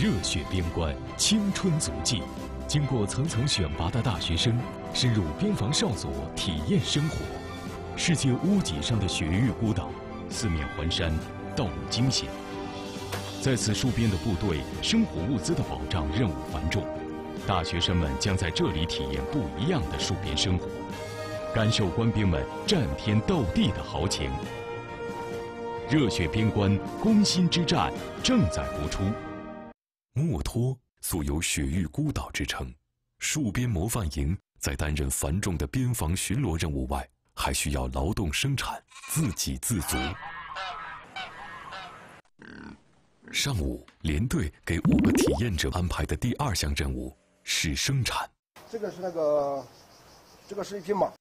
热血边关，青春足迹。经过层层选拔的大学生，深入边防哨所体验生活。世界屋脊上的雪域孤岛，四面环山，道路惊险。在此戍边的部队，生活物资的保障任务繁重。大学生们将在这里体验不一样的戍边生活，感受官兵们战天斗地的豪情。热血边关，攻心之战正在播出。 墨脱素有雪域孤岛之称，戍边模范营在担任繁重的边防巡逻任务外，还需要劳动生产，自给自足。上午，连队给5个体验者安排的第2项任务是生产。 这个是一匹马。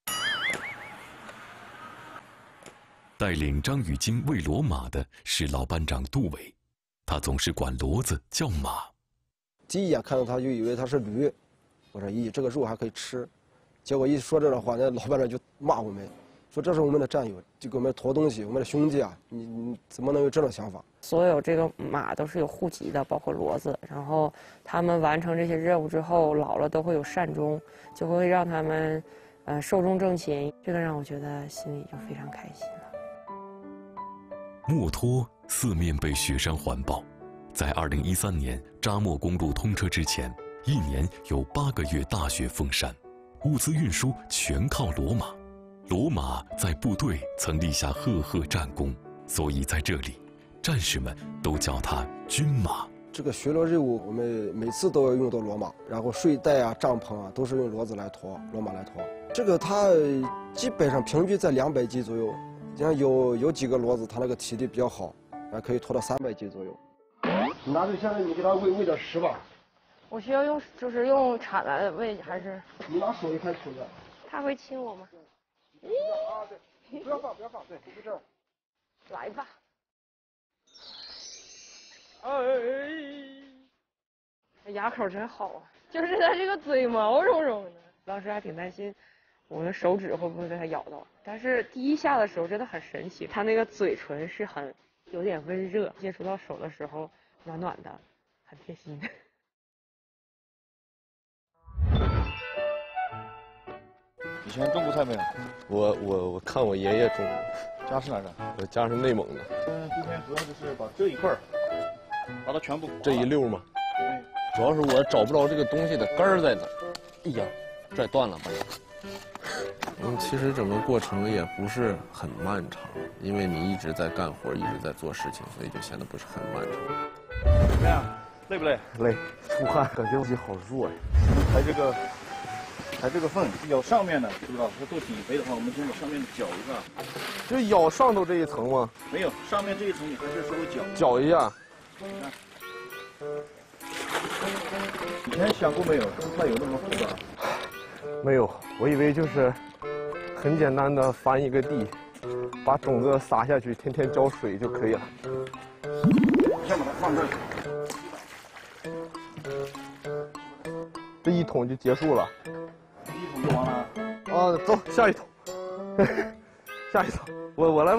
带领张雨金喂骡马的是老班长杜伟，他总是管骡子叫马。 第一眼看到他就以为他是驴，我说咦，这个肉还可以吃。结果一说这话，那老班长就骂我们，说这是我们的战友，就给我们驮东西，我们的兄弟啊，你怎么能有这种想法？ 所有这个马都是有户籍的，包括骡子。然后他们完成这些任务之后，老了都会有善终，就会让他们寿终正寝。这个让我觉得心里就非常开心了。 墨脱四面被雪山环抱，在2013年扎莫公路通车之前，1年有8个月大雪封山，物资运输全靠骡马。骡马在部队曾立下赫赫战功，所以在这里，战士们都叫它军马。 这个巡逻任务，我们每次都要用到骡马，然后睡袋啊、帐篷啊，都是用骡子来驮，骡马来驮。这个它基本上平均在200斤左右。像有几个骡子，它那个体力比较好，可以拖到300斤左右。你拿着，现在你给它喂点食吧。 我需要用铲来喂，还是？ 你拿手一开口的。 它会亲我吗？ 啊，对，不要放，对，就这儿。 来吧。牙口真好啊，就是它这个嘴毛茸茸的。当时还挺担心我的手指会不会被它咬到，但是第一下的时候真的很神奇，它那个嘴唇是有点温热，接触到手的时候暖暖的，很贴心。 以前种过菜没有？ 我看我爷爷种， 家是哪的？ 我家是内蒙的。 今天主要就是把这一块儿，把它全部这一溜嘛。 对。 主要是我找不着这个东西的根儿在哪。哎呀，拽断了吧？ 其实整个过程也不是很漫长，因为你一直在干活，一直在做事情，所以就显得不是很漫长。 怎么样？累不累？ 累，出汗，感觉自己好弱呀。 抬这个粪，咬上面的，知不知道？要做底肥的话，我们先把上面搅一下。 就咬上头这一层吗？ 没有，上面这一层你还是稍微搅一下。 以前想过没有，种菜有那么复杂？ 没有，我以为就是很简单的翻一个地，把种子撒下去，天天浇水就可以了。 先把它放这儿。 这一桶就结束了。 一桶就完了。 啊，走，下一桶。下一桶，我来吧。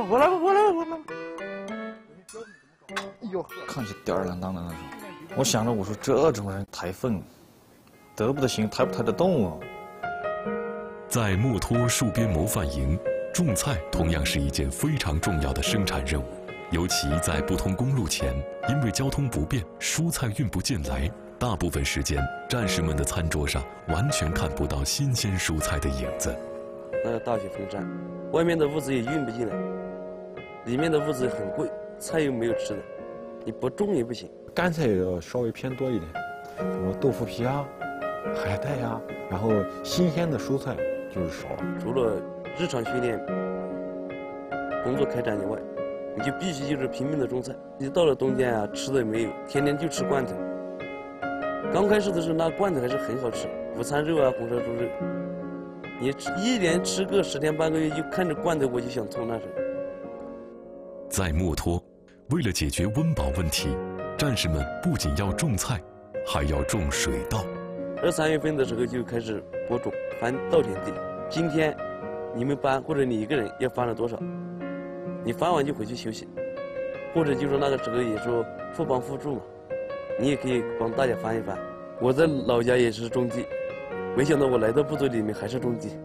哎呦， 看起吊儿郎当的那种。我想着，我说这种人抬粪，得不得行，抬不抬得动啊？ 在墨脱戍边模范营，种菜同样是一件非常重要的生产任务。尤其在不通公路前，因为交通不便，蔬菜运不进来，大部分时间，战士们的餐桌上完全看不到新鲜蔬菜的影子。 那大雪封山，外面的物资也运不进来，里面的物资很贵，菜又没有吃的，你不种也不行。 干菜要稍微偏多一点，什么豆腐皮啊、海带呀，然后新鲜的蔬菜就是少了。 除了日常训练、工作开展以外，你就必须就是拼命的种菜。你到了冬天啊，吃的也没有，天天就吃罐头。刚开始的时候，那罐头还是很好吃，午餐肉啊、红烧猪肉。你一连吃个10天半个月，就看着罐头我就想吐那时候。 在墨脱，为了解决温饱问题，战士们不仅要种菜，还要种水稻。 2、3月份的时候就开始播种，翻稻田地。今天你们班或者你一个人要翻了多少？你翻完就回去休息，或者就是那个时候也说互帮互助嘛。 你也可以帮大家翻一翻。我在老家也是中级，没想到我来到部队里面还是中级。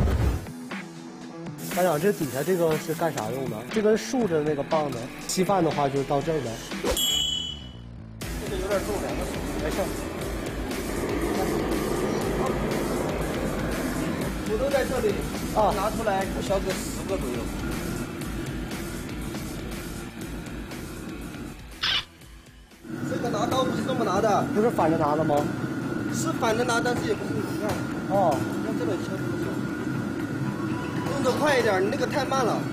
班长，这底下这个是干啥用的？这根竖着那个棒子，稀饭的话就是到这儿的。 这个有点重，没事。土豆在这里，拿出来削个10个左右。这个拿刀不是这么拿的， 不是反着拿的吗？ 是反着拿，但是也不是一样。 哦， 让这个敲这个敲，动作快一点，你那个太慢了。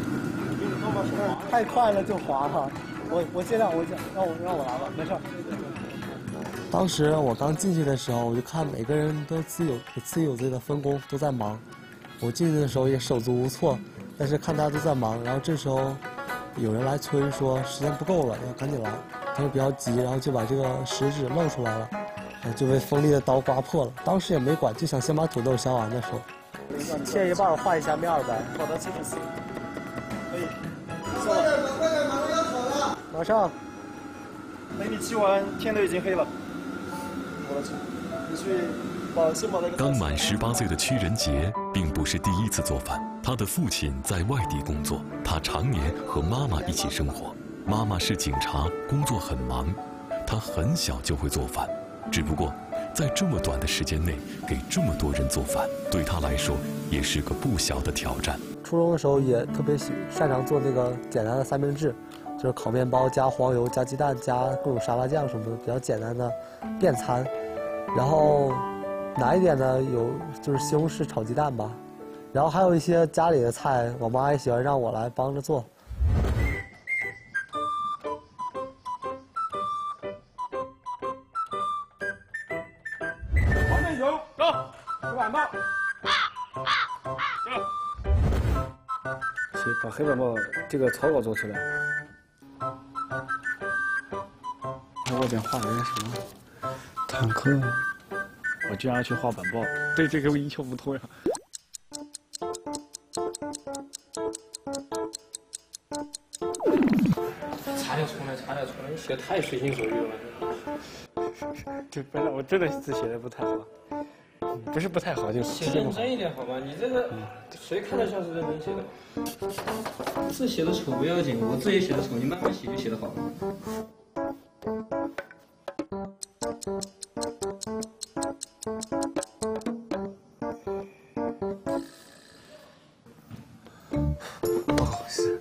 太快了就滑了。我尽量，让我来吧，没事。当时我刚进去的时候，我就看每个人都自己有自己的分工，都在忙。我进去的时候也手足无措，但是看大家都在忙，然后这时候有人来催说时间不够了，要赶紧来。他就比较急，然后就把这个食指露出来了，就被锋利的刀刮破了。当时也没管，就想先把土豆削完再说。切一半换一下面呗。好的，这是 C。可以。 快点，马上要烤了。 马上。 等你切完，天都已经黑了。你去先把那个。 刚满18岁的屈仁杰并不是第一次做饭，他的父亲在外地工作，他常年和妈妈一起生活。妈妈是警察，工作很忙，他很小就会做饭，只不过在这么短的时间内给这么多人做饭，对他来说也是个不小的挑战。 初中的时候也特别擅长做那个简单的三明治，就是烤面包加黄油加鸡蛋加各种沙拉酱什么的，比较简单的便餐。然后难一点的有就是西红柿炒鸡蛋吧，然后还有一些家里的菜，我妈也喜欢让我来帮着做。 把黑板报这个草稿做出来。我想画点什么？坦克。我居然要去画板报，对这个一窍不通呀。 擦点重来，你写的太随心所欲了。 对，班长，我真的字写的不太好。不是不太好，就是写认真一点好吗？你这个谁看得像是认真写的？字写的丑不要紧，我字也写的丑，你慢慢写就写得好了。 不好是。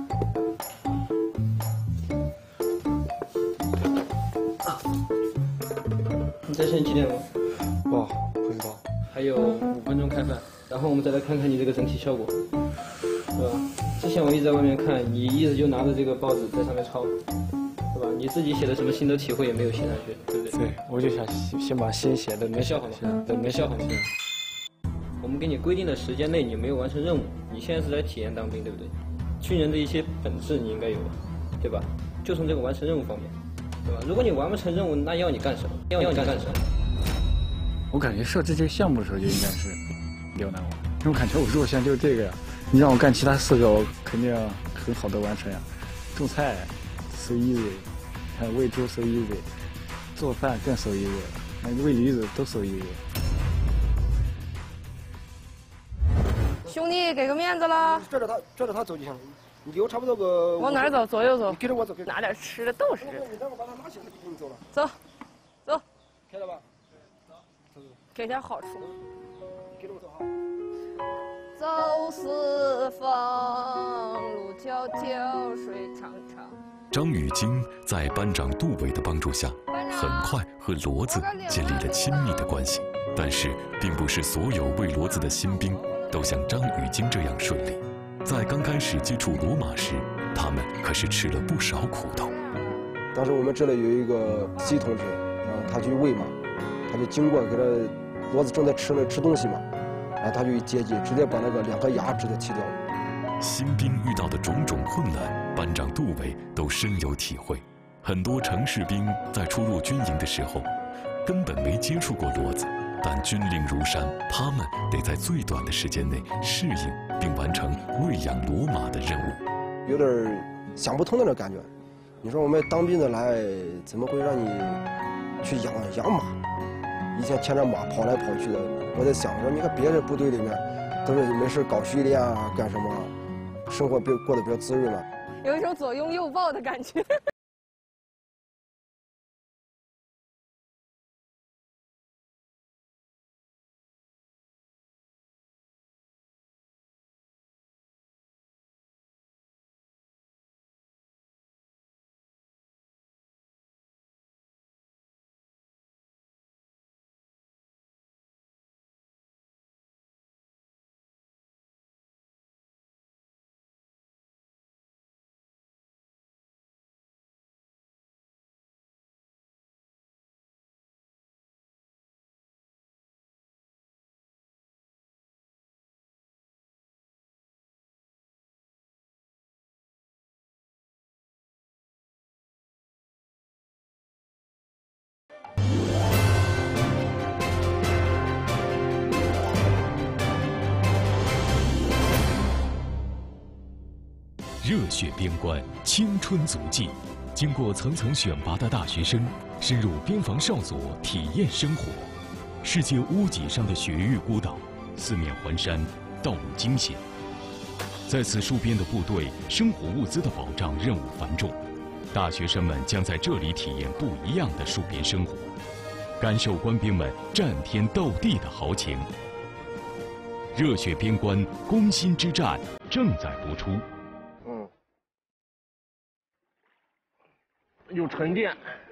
你在线几点了？ 哇。 还有5分钟开饭，然后我们再来看看你这个整体效果，对吧？之前我一直在外面看，你一直就拿着这个报纸在上面抄，对吧？你自己写的什么心得体会也没有写上去，对不对？ 对，我就想先把先写的没笑好吗？对，没笑好吗？我们给你规定的时间内你没有完成任务，你现在是在体验当兵，对不对？军人的一些本质你应该有，对吧？就从这个完成任务方面，对吧？如果你完不成任务，那要你干什么？要你干什么？ 我感觉设置这个项目的时候就应该是刁难我，因为我感觉我弱项就是这个呀。你让我干其他4个，我肯定很好的完成呀。种菜 so easy， 还有喂猪 so easy， 做饭更 so easy， 那喂驴子都 so easy。 兄弟，给个面子啦！ 拽着他走就行了。你给我差不多个。 往哪儿走？左右走。 你跟着我走。 拿点吃的豆食。 你待会儿把他拉起来，就你走了。 走，走。 开了吧？ 给点好处。 跟着我走啊。 走四方，路迢迢，水长长。 张雨晶在班长杜伟的帮助下，很快和骡子建立了亲密的关系。但是，并不是所有喂骡子的新兵都像张雨晶这样顺利。在刚开始接触骡马时，他们可是吃了不少苦头。 当时我们这里有一个 C 同志，他去喂马，他就经过给他骡子正在吃东西嘛，然后他就一接近，直接把那个2颗牙直接切掉了。 新兵遇到的种种困难，班长杜伟都深有体会。很多城市兵在初入军营的时候，根本没接触过骡子，但军令如山，他们得在最短的时间内适应并完成喂养骡马的任务。 有点想不通那种感觉， 你说我们当兵的来，怎么会让你去养马？以前牵着马跑来跑去的，我在想说，你看别的部队里面都是没事搞训练啊，干什么，生活过得比较滋润了。 有一种左拥右抱的感觉。 热血边关，青春足迹。经过层层选拔的大学生，深入边防哨所体验生活。世界屋脊上的雪域孤岛，四面环山，道路惊险。在此戍边的部队，生活物资的保障任务繁重。大学生们将在这里体验不一样的戍边生活，感受官兵们战天斗地的豪情。热血边关，攻心之战正在播出。 有沉淀。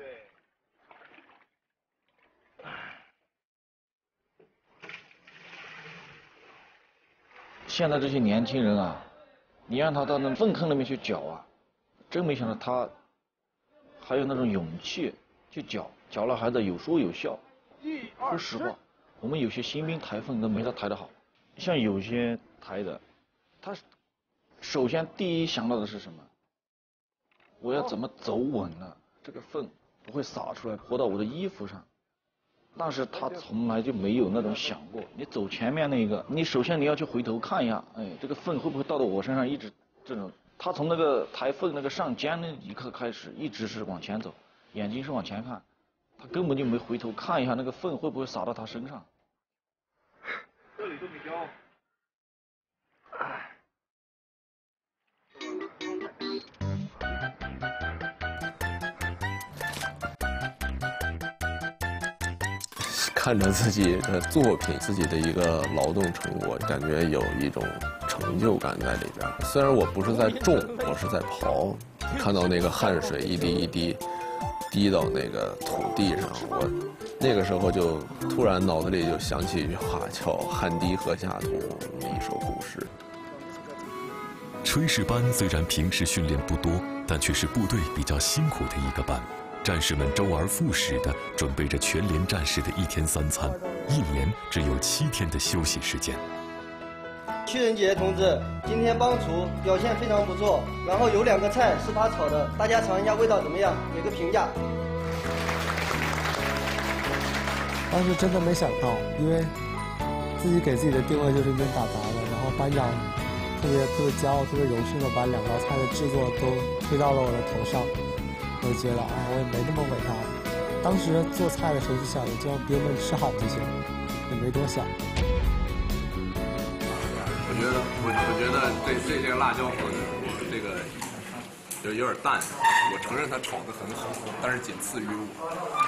现在这些年轻人啊，你让他到那粪坑里面去搅啊，真没想到他还有那种勇气去搅了还得有说有笑。说实话，我们有些新兵抬粪都没他抬得好，像有些抬的，他首先第一想到的是什么？我要怎么走稳了，这个粪不会洒出来泼到我的衣服上。但是他从来就没有那种想过，你走前面那个，你首先你要去回头看一下，哎，这个粪会不会倒到我身上，一直这种。他从那个抬粪那个上肩那一刻开始，一直是往前走，眼睛是往前看，他根本就没回头看一下那个粪会不会洒到他身上。 这里都比较。 看着自己的作品，自己的一个劳动成果，感觉有一种成就感在里边。虽然我不是在种，我是在刨，看到那个汗水一滴一滴滴到那个土地上，我那个时候就突然脑子里就想起一句话，叫“汗滴禾下土”，一首古诗。 炊事班虽然平时训练不多，但却是部队比较辛苦的一个班。战士们周而复始地准备着全连战士的1天3餐，1年只有7天的休息时间。 屈仁杰同志今天帮厨表现非常不错，然后有2个菜是他炒的，大家尝一下味道怎么样？给个评价。 当时真的没想到，因为自己给自己的定位就是一根打杂的，然后班长特别骄傲、特别荣幸的把2道菜的制作都推到了我的头上。我就觉得啊，我也没那么伟大。当时做菜的时候就想着，就让兵们吃好就行，也没多想。 我觉得这个辣椒粉，这个有点淡。我承认它炒得很好，但是仅次于我。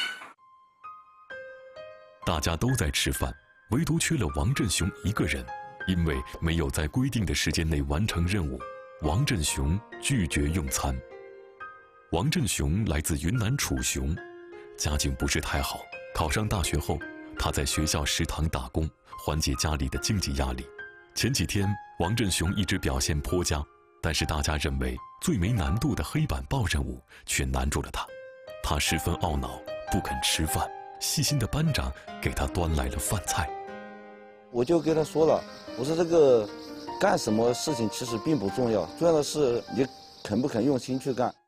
大家都在吃饭，唯独缺了王振雄一个人，因为没有在规定的时间内完成任务，王振雄拒绝用餐。王振雄来自云南楚雄，家境不是太好。考上大学后，他在学校食堂打工，缓解家里的经济压力。前几天，王振雄一直表现颇佳，但是大家认为最没难度的黑板报任务却难住了他。他十分懊恼，不肯吃饭。细心的班长给他端来了饭菜。 我就跟他说了，我说这个干什么事情其实并不重要，重要的是你肯不肯用心去干。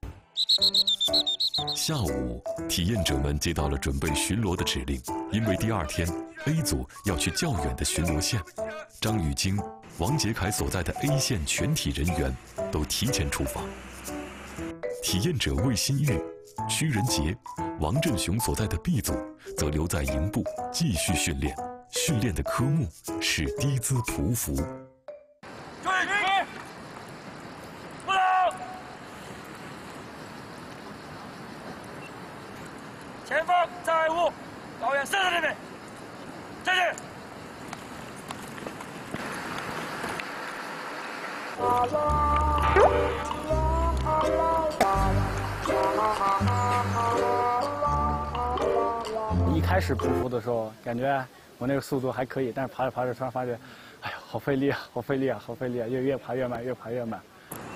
下午，体验者们接到了准备巡逻的指令，因为第2天 A 组要去较远的巡逻线。张玉京、王杰凯所在的 A 线全体人员都提前出发。 体验者魏新玉、屈仁杰、王振雄所在的 B 组则留在营部继续训练，训练的科目是低姿匍匐。 注意，不动，前方在物，导演站在那边，站起。 一开始匍匐的时候，感觉我那个速度还可以，但是爬着爬着，突然发觉，哎呀，好费力啊，好费力啊，好费力啊，越爬越慢，越爬越慢。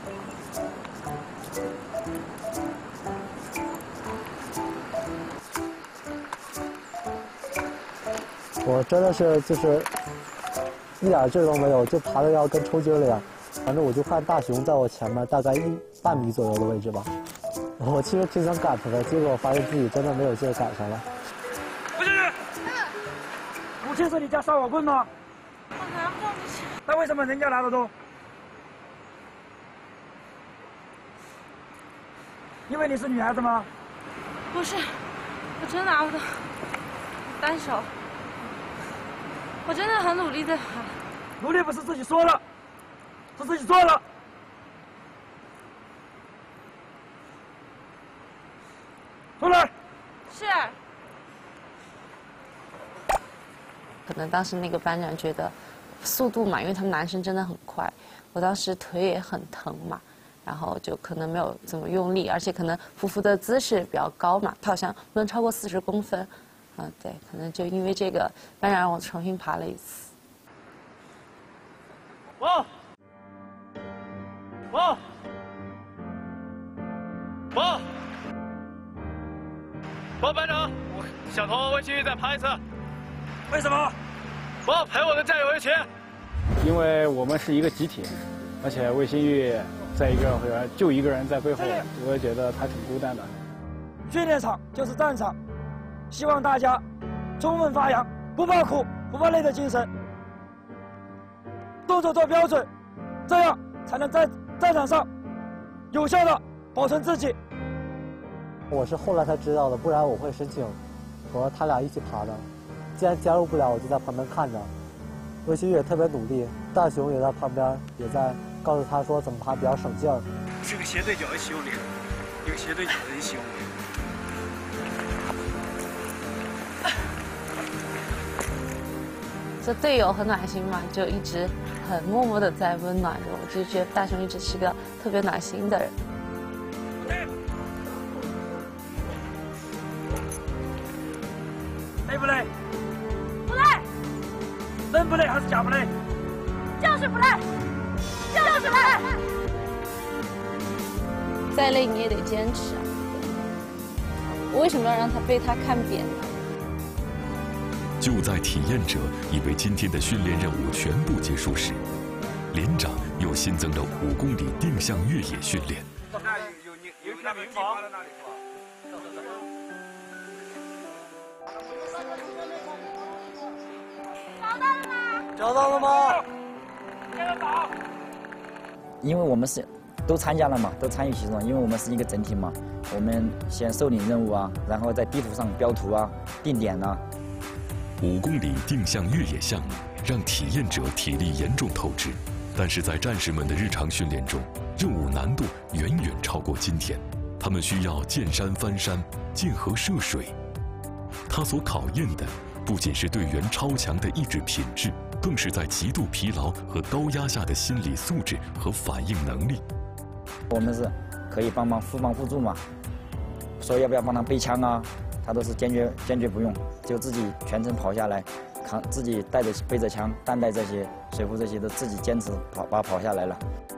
我真的是就是一点劲都没有，就爬的要跟抽筋了一样。反正我就看大熊在我前面大概半米左右的位置吧。我其实挺想赶他的，结果我发现自己真的没有劲赶上了。 不进去！武器是你家烧火棍吗？ 我拿不动武器。 那为什么人家拿得动？因为你是女孩子吗？ 不是，我真拿不动，单手。我真的很努力的。 努力不是自己说了，是自己做了。出来。 是。 可能当时那个班长觉得速度嘛，因为他们男生真的很快，我当时腿也很疼嘛，然后就可能没有怎么用力，而且可能匍匐的姿势比较高嘛，他好像不能超过40公分。对，可能就因为这个，班长让我重新爬了一次。 报，班长，我想同魏新玉再爬一次。为什么？我要陪我的战友一起。 因为我们是一个集体，而且魏新玉在一个人就一个人在背后，我也觉得他挺孤单的。 训练场就是战场。 希望大家充分发扬不怕苦、不怕累的精神，动作做标准，这样才能在战场上有效的保存自己。 我是后来才知道的，不然我会申请和他俩一起爬的。既然加入不了，我就在旁边看着。魏新玉也特别努力，大熊也在旁边，也在告诉他说怎么爬比较省劲儿。 这个斜对角一起用力，一个斜对角的一起用力。 这队友很暖心嘛，就一直很默默的在温暖着我，就觉得大熊一直是个特别暖心的人。 累不累？ 不累。 真不累还是假不累？ 就是不累，就是累。 再累你也得坚持啊！我为什么要让他被他看扁呢？ 就在体验者以为今天的训练任务全部结束时，连长又新增了5公里定向越野训练。 那有那民房。 找到了吗？ 接着打。 因为我们是都参加了嘛，都参与其中，因为我们是一个整体嘛，我们先受领任务啊，然后在地图上标图啊、定点啊。 5公里定向越野项目让体验者体力严重透支，但是在战士们的日常训练中，任务难度远远超过今天。他们需要见山翻山、见河涉水。它所考验的不仅是队员超强的意志品质，更是在极度疲劳和高压下的心理素质和反应能力。 我们是可以帮忙互助嘛，说要不要帮他背枪啊？ 他都是坚决不用，就自己全程跑下来，自己背着枪、弹带这些、水壶这些都自己坚持跑下来了。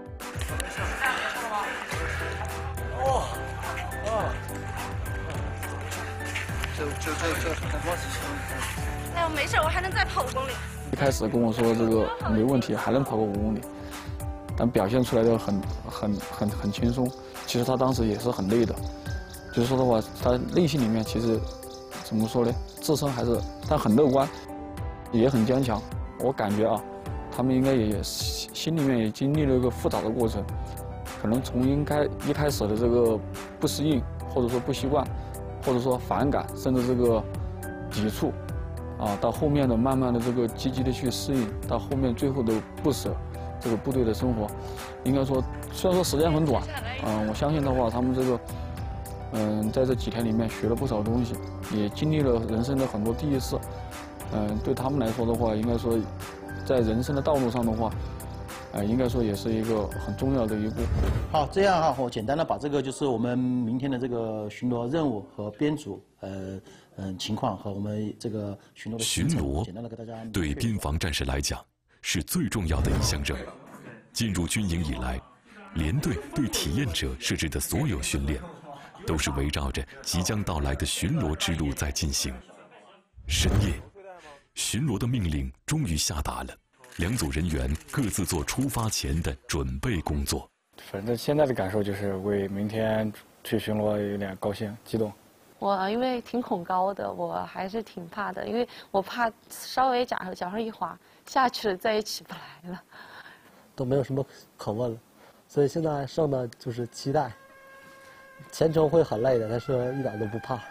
哎呦，没事，我还能再跑5公里。 一开始跟我说这个没问题，还能跑过5公里，但表现出来的很轻松。其实他当时也是很累的。 就是说的话，他内心里面其实怎么说呢？自身还是他很乐观，也很坚强。我感觉啊，他们应该也心里面也经历了一个复杂的过程。 可能从一开始的这个不适应，或者说不习惯，或者说反感，甚至这个抵触，到后面的慢慢的这个积极的去适应，到后面最后的不舍这个部队的生活，应该说虽然说时间很短，我相信的话，他们这个在这几天里面学了不少东西，也经历了人生的很多第一次，对他们来说的话，应该说在人生的道路上的话，应该说也是一个很重要的一步。 好，这样哈，我简单的把这个就是我们明天的这个巡逻任务和编组情况和我们这个巡逻的巡逻简单的给大家对边防战士来讲是最重要的一项任务。进入军营以来，连队对体验者设置的所有训练，都是围绕着即将到来的巡逻之路在进行。深夜，巡逻的命令终于下达了。2组人员各自做出发前的准备工作。 反正现在的感受就是为明天去巡逻有点高兴、激动。 我因为挺恐高的，我还是挺怕的，因为我怕稍微脚上一滑下去了，再也起不来了。 都没有什么可问了，所以现在剩的就是期待。前程会很累的，但是一点都不怕。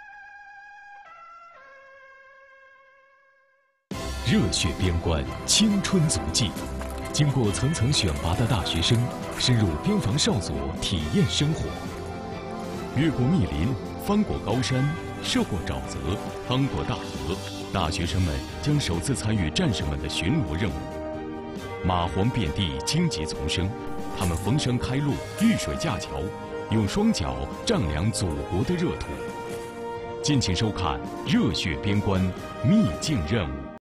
热血边关，青春足迹。经过层层选拔的大学生，深入边防哨所体验生活。越过密林，翻过高山，涉过沼泽，趟过大河，大学生们将首次参与战士们的巡逻任务。蚂蟥遍地，荆棘丛生，他们逢山开路，遇水架桥，用双脚丈量祖国的热土。敬请收看《热血边关秘境任务》。